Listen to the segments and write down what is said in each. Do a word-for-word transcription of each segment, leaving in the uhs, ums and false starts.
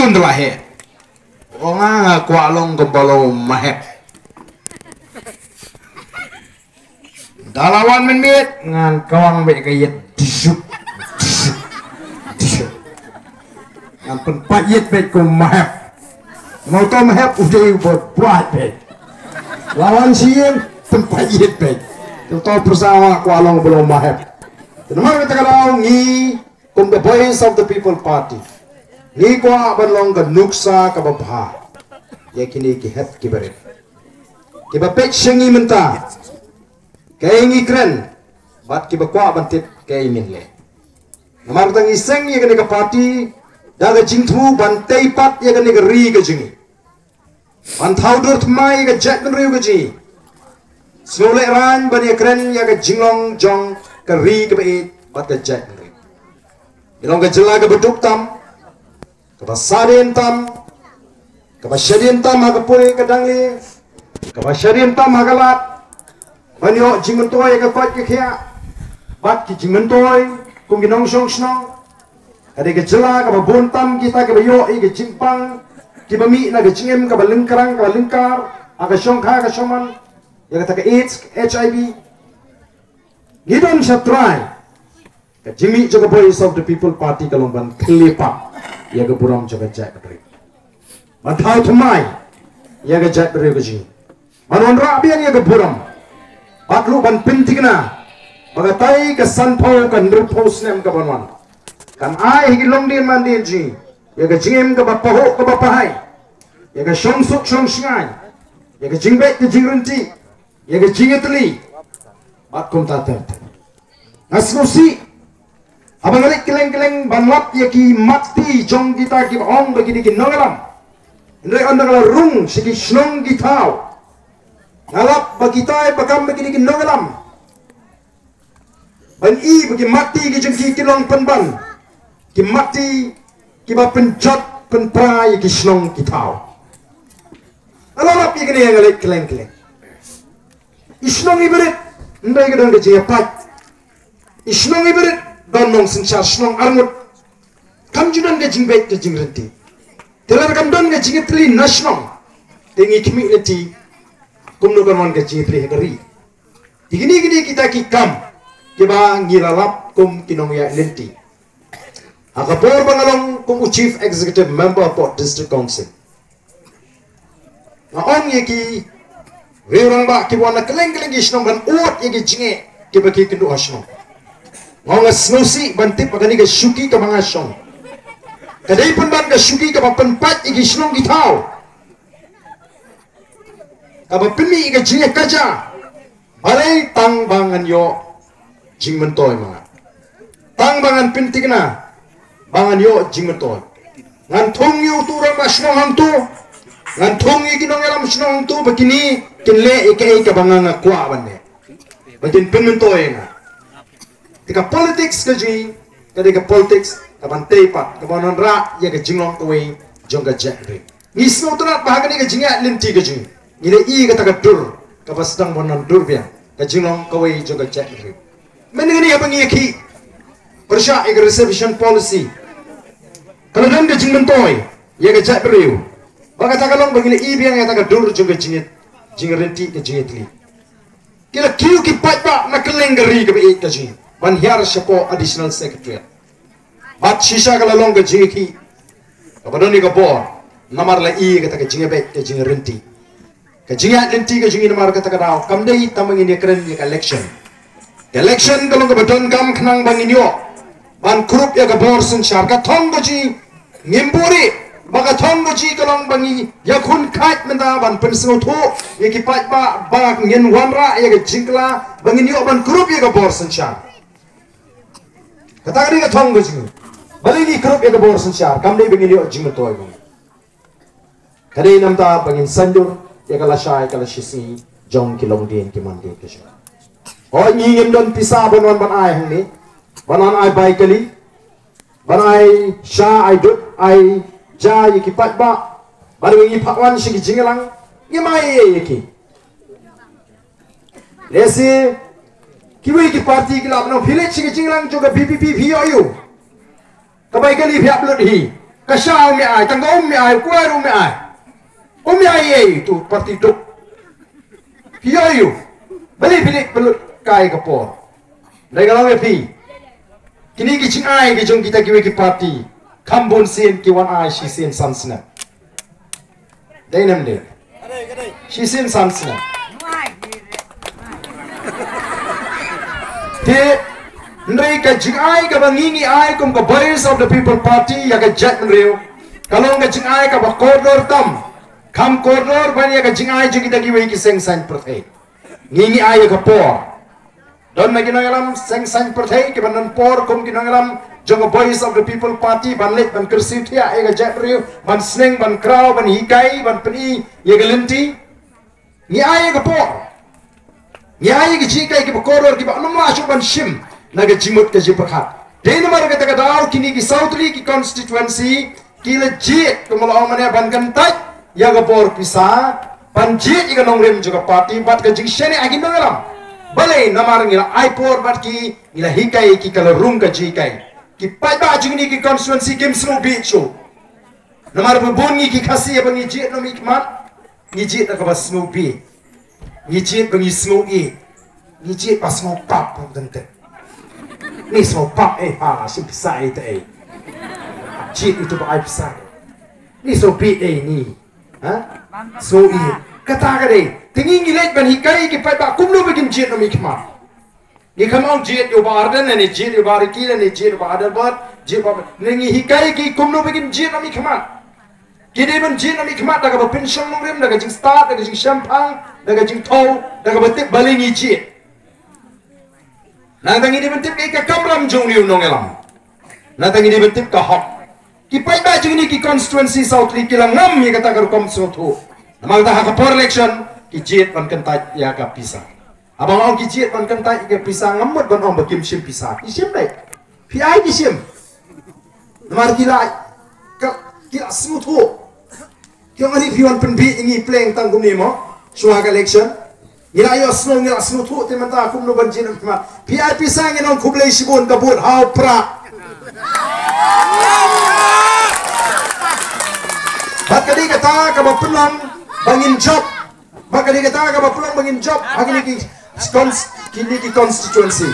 Pun telah he. Orang kuat long kebalo mahep. Dalawan menit ngan kawang baik kayat disuk disuk disuk. Ngan penpayet baik ku mahep. Mau tau mahep udah buat buat baik. Lawan siang penpayet baik. Tau bersama kuat long belum mahep. Nama kita kalau ni kum the voice of the people party. Ni kuat belong ke nuksa ke babha. Ya kini kihat kibarit. Kibapet sengi mentah. Kaya ngi keren, bat kiba kuat bantit kaya min le. Namar tang iseng ya kene ka party, daga jingtu bantai pat ya kene ka ri ka jingi. Ban thau dur thmai ka jet kan riu ka ji. Snole ran ban ya keren ya ka jinglong jong ka ri ka be bat ka jet kan riu. Ilong ka jela ka beduk tam, ka basadin tam, ka basyadin tam ha ka pule ka dangli, ka basyadin tam ha ka lat. Banyak jimentoy ke kuat ke kia, bat ki jimentoy, kung ginong song snong, ada ke jela ke babontam kita ke bayo i ke jimpang, ki bami na ke jingem ke balengkarang ke balengkar, aga song kha ke soman, ya kata ke AIDS, H I V, gidon siya try, ke jimi juga voice of the people party kalong ban kelipa, ya ke buram juga jack beri, bantai thumai, ya ke jack beri ke jing, manon rabian ya ke buram. Patlu ban penting na, bagatai ke sanpau kan nurpos nem ke banwan, kan ai higi long din man din ji, ya ke jingem ke bapaho ke bapahai, ya ke shong suk shong shingai, ya ke jingbet ke jingrenti, ya ke jingetli, bat kum tater. Nasnusi, abang alik keleng keleng banwat ya ki mati jong kita ki ong bagi di nongalam, ndai ondang rung sigi snong kitau. Ngalap bagi tay bakam bagi di nongalam. Ban i bagi mati ki jengki kilong penban. Ki mati ki ba penjat penprai ki snong ki tau. Alalap i kene yang alek keleng keleng. Isnong iberit ndai gedang de jepat. Isnong iberit don nong senchar snong armut. Kam junan ge jingbet ge jingrenti. Telar kam don ge jingetli nasnong. Tengi kimi leti kumno kawan ke citri hekari. Digini gini kita kikam, kiba ngilalap kum kinong ya lenti. Akapor bangalong kum chief executive member of district council. Na on ye ki, wirang ba kiba na keleng keleng isnong ban uat ye ki jinge kiba ki kendu asnong. Ngonga snosi bantip pagani ke syuki ke mga asnong. Kadai pun ban ke syuki ke papenpat ye ki isnong kitau. Kaba pini ke jinge kaja, balai tang bangan yo jing mentoy mga. Tang bangan pinti kena, bangan yo jing mentoy. Ngan thong yo turang masnong hang tu, ngan thong yo kinong yalam masnong hang tu, begini kinle ike ike bangan ngakwa bande. Batin pin mentoy nga. Tika politics ke jing, kadika politics kaban tepat, kaban ra ya ke jinglong kawai jongga jakri. Ngisno tunat bahagan ike jinga linti ke jing. Ini i kata kadur, kapas sedang bonan dur biang, kajinglong kawai juga cek ni. Mengenai apa ni ki? Persya ika reservation policy. Kalau dalam kajing mentoy, ia kajak beriu. Baka takalong begini i biang ia takadur juga jingit, jingirenti ke jingit li. Kila kiu ki pat nak keleng geri ke bi kajing. Ban hiar siapa additional secretary. Bat sisa kalau long ke jingit ki. Kapadon ni kapor, namar la i kata kajing bet ke jingirenti. Kajingat lenti kajingi namar kata kadau kam dei tamang ini keren ni election election kalau kebetulan kam kenang bangin yo ban grup ya kabor sen syarga thong gaji ngimburi baga thong gaji kalau bangi ya kun kait menda ban penseng tho ya ki pat ba ba ngin wanra ya ke jingla bangin yo ban grup ya kabor sen syar kata kali ka thong gaji bali ni grup ya kabor sen syar kam dei bangin yo jing toy bang kali namta bangin sandur ya kala syai kala shisi jong kilong din ki mandi ke sya o ngingim don pisa bonwan ban ai hang ni banan ai bai kali ban ai sha ai dut ai ja yi ki pat ba baru yi pakwan shi ki jingalang ni mai ye ki lesi kiwi ki parti ki la no village ki jingalang jo ka B P P V O U ka bai kali phi upload hi Kasya umi ay, tangga umi ay, kuwar umi ay. Umi ay ay, itu parti duk. Piyayu. Balik-balik pelut kai kapor. Dari kalau pi. Kini kicing ay, kicing kita kiwi ki parti. Kambon sin kiwan ay, si sin sansna. Dari nam dia. Si sin sansna. Te, Ndai ka jing ai ka bangingi ai kum ka voice of the people party ya ka jet mriu. Kalau ka jing ai ka ba koridor tam. Kam koridor ban ya ka jing ai jing kita giwe ki seng san perthai. Ngingi ai ka por. Don na ginangalam seng san perthai ki ban por kum ginangalam jong voice of the people party ban let ban kursi thia ai ka jet mriu ban sneng ban kraw ban hikai ban peni ya ka lenti. Ngi ai ka por. Ngi ai ki jikai ki ba koridor ki ba no ma chu ban shim. Naga jimut ke jipakat. Dena marga taka dau kini ki Southli ki constituency kila jit kumala omane ban kantai ya ga por pisa ban jit iga nongrem juga parti bat ka jing shene agin nongalam. Bale namar ngira ai por bat ki ila hikai ki kala rum ka jikai. Ki pai ba jing ni ki constituency kim snow bicho. Namar bun ni ki khasi ban ni jit no mikmat ni jit ka ba snow bi. Ni jit ban ni snow e. Ni jit pas snow pap pun tente. Ni semua pap eh ha si pisah itu eh. Cik itu berai pisah. Ni so pi eh ni. Ha? So i. Kata kade, tinggi ngilet ban hikai ki pai ba kumno begin jit no mikma. Ni kamau jit yo barden ni jit yo bariki ni jit yo barden bat jit ba ni hikai ki kumno begin jit no mikma. Kide ban jit no mikma daga ba pension no rem daga jing start daga jing champang daga jing tau daga betik balingi jit. Nang tangi di bentip ke kamram jong liu nongelam. Nang tangi di bentip ka hok. Ki pai ba jing ni ki constituency Southli kilang ngam ye kata karu kom sotu. Namang ta ha por election ki jit ban kentai ya ka pisah. Abang ong ki jit ban kentai ke pisah ngamut ban ong bakim sim pisah. Ki sim dai. Pi ai ki sim. Namar kila ka kila smutu. Ki ong ari piwan penbi ingi pleng tangkum ni mo. Suha ka election. Ila yo snow ngira snow tu te mata kum no banjin ma P I P sang ngon kublai sibun kabut hau pra bakadi kata ka bapulang bangin job bakadi kata ka bapulang bangin job agini ki kini ki constituency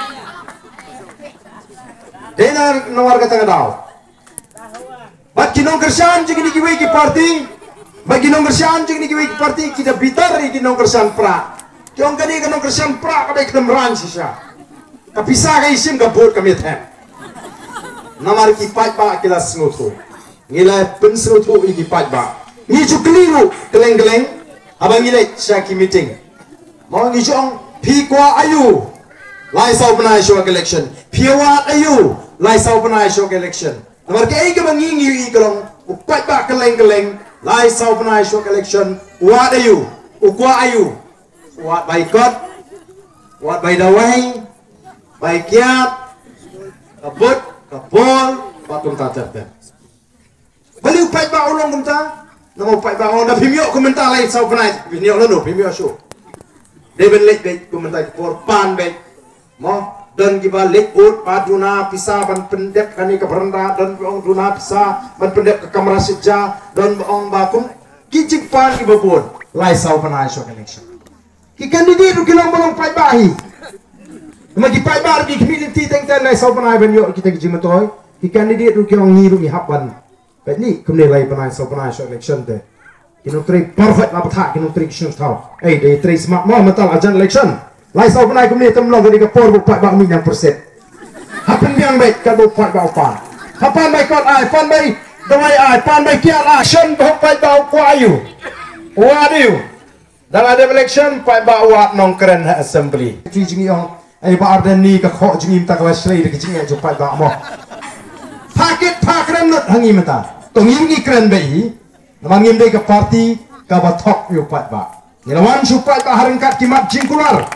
dena nawar kata daw bat kinong kersan jing ni ki ki party bagi nong kersan jing ni ki party kita bitar ri nong kersan pra kyong kani ka nong kersan pra ka bai kdam ran sisa ka pisa ka isim ka bot ka methen namar ki pat ba kila snotu ngila pen snotu ki pat ba ni chu kliru keleng keleng abang ngile sha ki meeting mo ni jong pi kwa ayu lai sau bana show election pi wa ayu lai sau bana show election namar ke ai ka bangi ngi ikolong upat ba keleng keleng lai sau penai show election wat ayu ukwa ayu wat baikot wat baidawai baikiat kabut kabol patung tatat bali upai ba ulong kumta namo upai ba on da pimyo komentar lai sau penai pimyo lono pimyo show deben lek be komentar por pan be mo dan giba lek ut paduna pisah ban pendep kani ke berenda dan ong duna pisah ban pendep ke kamera seja dan ong bakum kicik pan giba pun lai sau panai show election ki kandidat kilang bolong pai bahi magi pai bar ki community teng ten lai sau panai ban yo kita ki jimatoy ki kandidat kilang ngiru mi hapan bet ni kumne lai panai sau panai show election te kino tri perfect la patha kino tri kishun tau eh de tri smart mo metal ajan election lai sau penai kumni temlong dari ke por bupat bak min yang persen hapen yang baik ka bupat bak pan hapan baik kot ai pan baik dawai ai pan baik kiat ai shen bupat bak kwa ayu wadiu dalam ada election pai bak wat nong keren assembly tri jingi ong ai ba arden ni ka kho jingi ta ka slay de jingi ju pai bak mo paket pakram not hangi mata tong yingi keren bai namangim de ka party ka batok yu pai bak nilawan supai bak harengkat kimat jingkular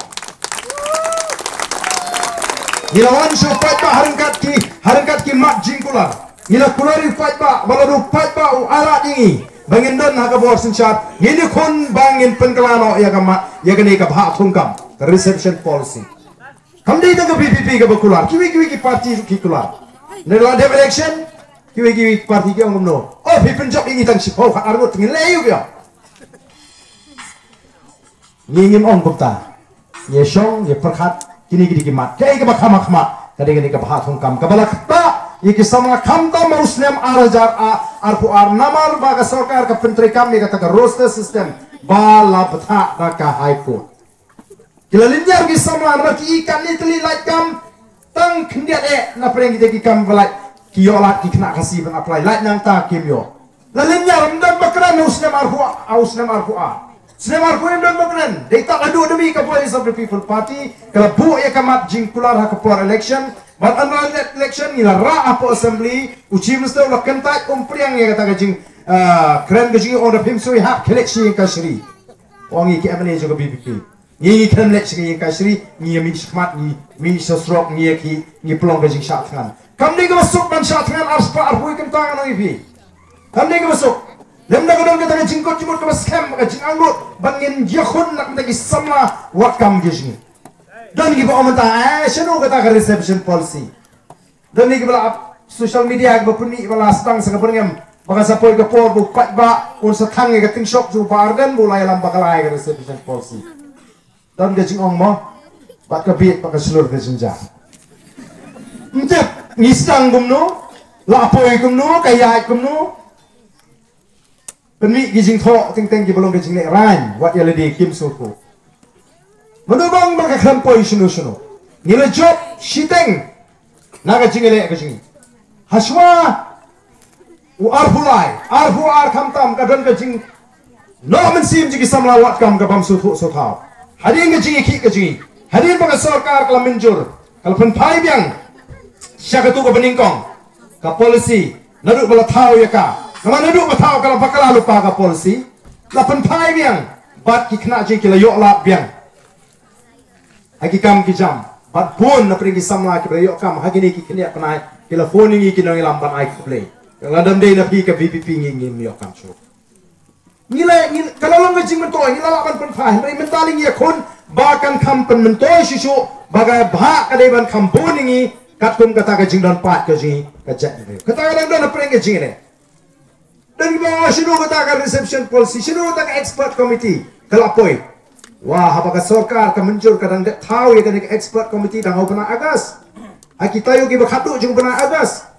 Nilawan supaya pak harengkat ki harengkat ki mak jingkular. Nila kulari fight pak baladu fight pak u alat ini. Bangin don ha ka bor sinchat. Ini kon bangin penkelano ya ka mak ya kini ka bha thungkam. Reception policy. Kamdi ta ka P P P ka bakular. Kiwi kiwi ki party ki kular. Nila de election kiwi kiwi parti ki ong no oh pi penjok ini tang si ho khat arngot ngin leyu kyo ngingim ong gupta ye shong ye perkhat kini gidi kimat kai ka bakhama khama kadi gini ka bahat hong kam ka balak ta ye ki sama kam ta muslim arajar a arpu ar namar baga sarkar ka pentri kam ye kata ka roster system bala batha da ka high court kila linyar ki sama ra ki ikan ni teli like kam tang khndiat e na preng ki kam balai kiyolat ki kena kasih ben apply light nang ta kimyo lalin nyar mdan bakran usnem arhu ausnem arhu a usnem arhu mdan bakran dei tak adu demi ka voice of the people party kala bu ya kamat jing pular ha kapor election but annual election ni la ra apo assembly uchi mesti la kentai kompriang ya kata jing kren ga jing on the pimsui ha election ka shri wangi ki amne jo B P P ni kren election ka shri ni mi shmat ni mi sosrok ni ki ni plong ga jing shat kan kam ni ka masuk ban shat dengan ars pa arhui kam tangan ang ipi kam ni ka masuk lem na godon ka tanga jingkot jimut ka scam ka jing anggut bangin yakhun nak mtagi samla wat kam gishni dan ki ba omanta eh shanu ka ta ka reception policy dan ni ki bala social media ka puni bala stang sa kabrengem baka sa poy ka por bu pat ba un sa thang ka ting shop ju bargan bulai lam bakalai ka reception policy dan ka jing ong mo bat ka bit pa ka slur ka jinja mtep ngisang gumno lapoy gumno kayai gumno penmi gijing tho ting teng gi belum gijing le ran wat ya ledi kim suko menubang bang kan poi shinu shinu nila job shiteng naga jingele gijing haswa u arbulai arbu ar kamtam kadon gijing no men sim jigi samla wat kam gabam suko sothaw hadin gijing ki gijing hadin bang sarkar kala menjur kala pen pai biang siya tu ka beningkong ka polisi naduk bala tau ya ka nama naduk batau kalau bakal lupa ka polisi lapan pai biang bat ki kena je kila yok lap biang haki kam ki jam bat pun na pergi samla ki yok kam haki ni ki kena panai kila phone ni ki nang lamban ai ku play kalau dam dei na pi ka B P P ngi ngi yok kam chu ngila ngil kalau long ngajing mentoi ngila lapan pen pai mai mentaling ya kon bakan kam pen mentoi shishu bagai bha ka dei ban kam bon ngi kat kum kata ka jing don pat ka jing ka jat ni kata ka don na preng ka jing ni dan ba shinu kata ka reception policy shinu kata ka expert committee kalapoi wah apa ka sarkar ka menjur ka dang tahu ya ka expert committee dang bana agas aki tayo ki ba khatu jing bana agas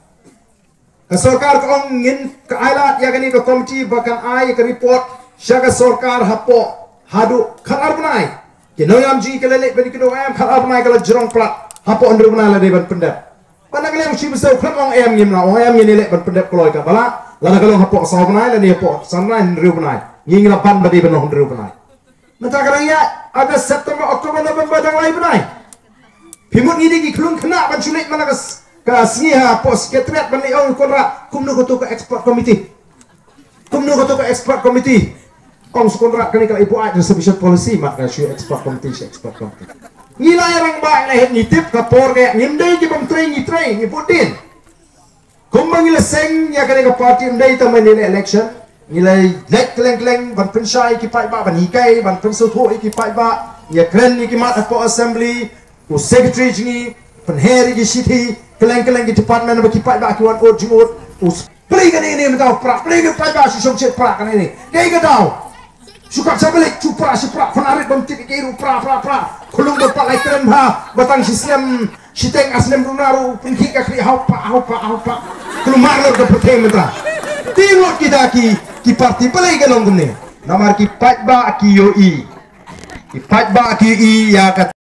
ka sarkar ka ong ngin ka ailat ya ka ni ka committee bakan ai ka report sya ka sarkar hapo hadu kharar banai ki noyam ji ka lele bani ki do am kharar banai ka jrong plat apa ondro menala de ban pendap pana kale usi besau kram ong em ngim na ong em ngini le ban pendap kloi ka bala lana kalong hapo sa benai la ni hapo sanna ndru benai nging la ban badi ban ndru benai mata karang ya ada September Oktober November dang lai benai pimut ngidi ki klung kena ban chulit mana kas ka singi ha po sekretariat ban ong konra kumnu ko to ka expert committee kumnu ko to ka expert committee ong konra kani ka ibu ai reservation policy mak ka expert committee expert committee ngilai orang baik na het nitip kapor kayak ngimdai ki bam train ni train ni putin kumbang ngila seng ya kane ka party ndai ta man ni election ngilai net kleng kleng ban pensai ki pai ba ban hikai ban pensu tho ki pai ba ya kren ni ki mat po assembly u secretary ni penheri ki city kleng kleng ki department ba ki pai ba ki wan ot jingot u play kan ini mentau pra play ki pai ba si som chet pra kan ini dei ka dau suka sabalik cupra si pra penarik bam tip kiru pra pra pra kulung berpak lai keren ha batang sistem siteng aslem runaru pengki ka kri hau pa hau pa hau pa kulung marlor ke pertem mentra tingot kita ki ki parti pelai galong gumne namar ki pat ba ki yo i ki pat ba ki i ya kat